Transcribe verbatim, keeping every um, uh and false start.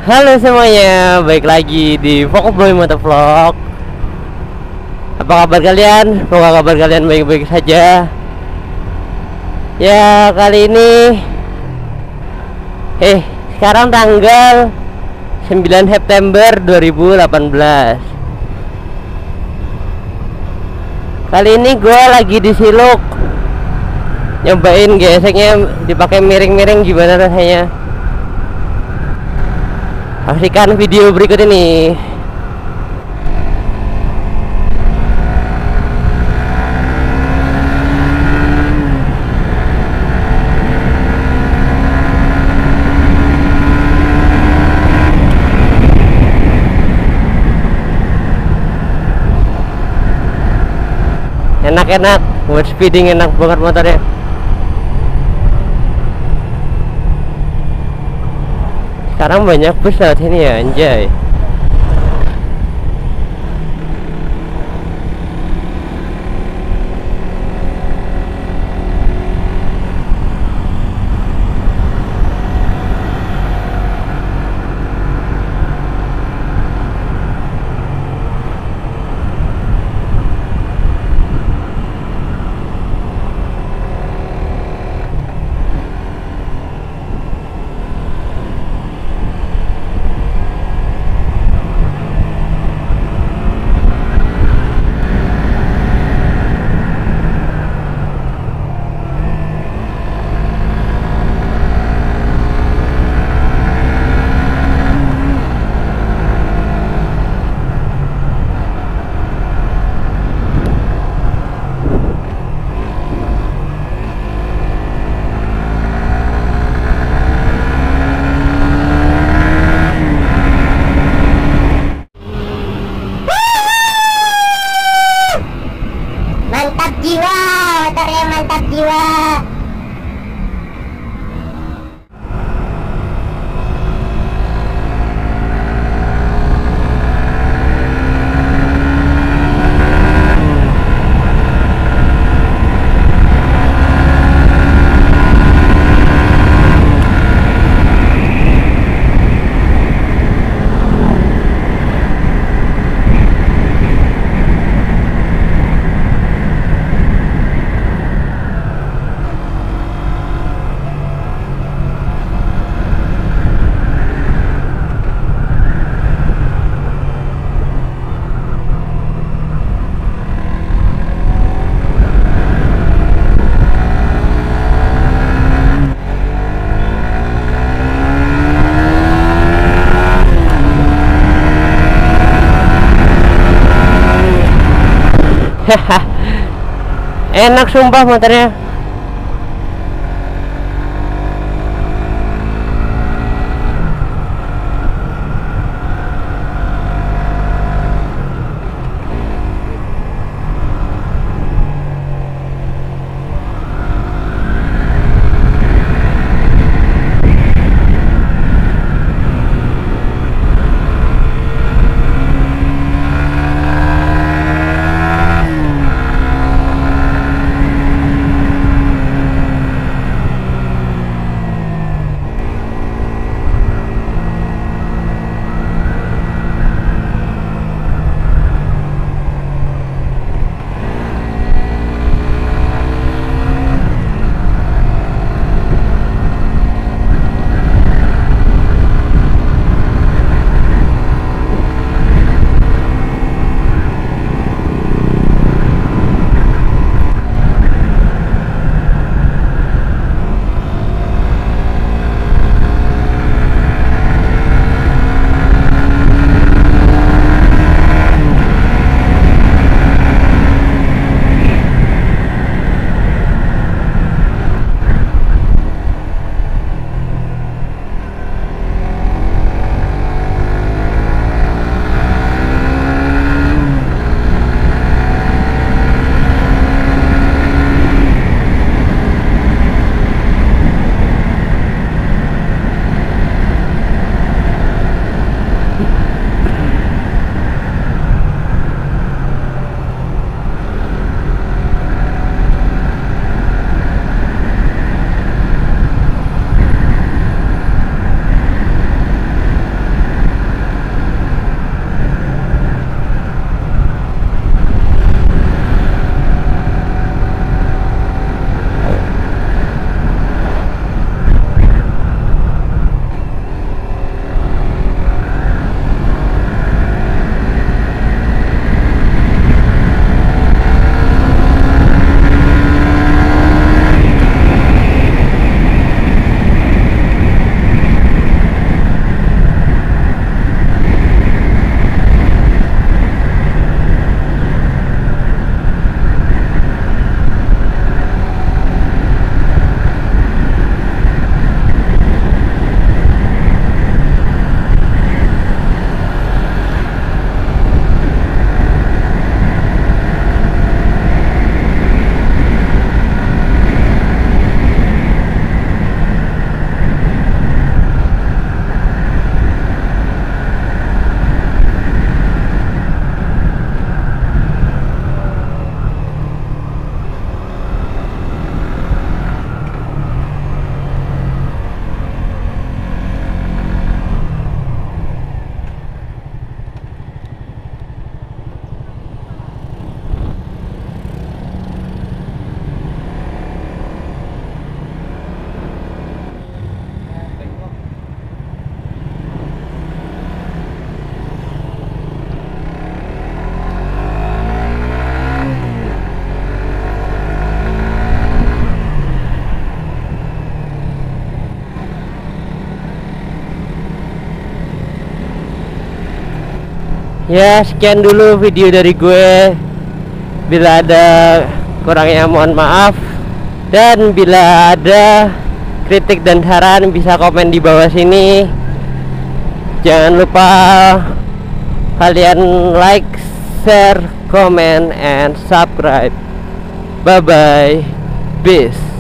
Halo semuanya, baik lagi di Fokusboy Motovlog. Apa kabar kalian? Semoga kabar kalian baik-baik saja. Ya, kali ini Eh, sekarang tanggal sembilan September dua ribu delapan belas. Kali ini gue lagi di Siluk, nyobain geseknya dipakai miring-miring, gimana rasanya. Saksikan video berikut ini. Enak-enak, buat speeding enak banget motornya. Sekarang banyak bus lewat sini ya, anjay. Mantap jiwa, motornya mantap jiwa. Enak sumpah motornya. Ya, sekian dulu video dari gue. Bila ada kurangnya mohon maaf. Dan bila ada kritik dan saran bisa komen di bawah sini. Jangan lupa kalian like, share, comment, and subscribe. Bye bye. Peace.